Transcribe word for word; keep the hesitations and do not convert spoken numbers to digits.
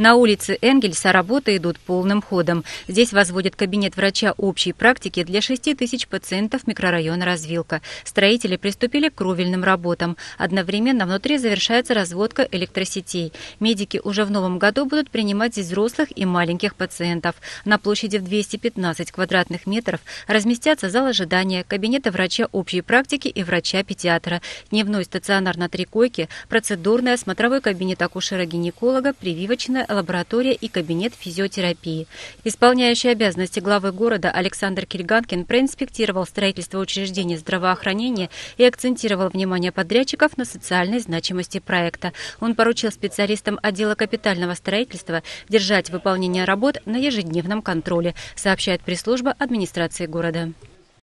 На улице Энгельса работы идут полным ходом. Здесь возводят кабинет врача общей практики для шести тысяч пациентов микрорайона Развилка. Строители приступили к кровельным работам. Одновременно внутри завершается разводка электросетей. Медики уже в новом году будут принимать здесь взрослых и маленьких пациентов. На площади в двести пятнадцать квадратных метров разместятся зал ожидания, кабинеты врача общей практики и врача-педиатра, дневной стационар на три койки, процедурная, смотровой кабинет акушера-гинеколога, прививочная лаборатория и кабинет физиотерапии. Исполняющий обязанности главы города Александр Кильганкин проинспектировал строительство учреждений здравоохранения и акцентировал внимание подрядчиков на социальной значимости проекта. Он поручил специалистам отдела капитального строительства держать выполнение работ на ежедневном контроле, сообщает пресс-служба администрации города.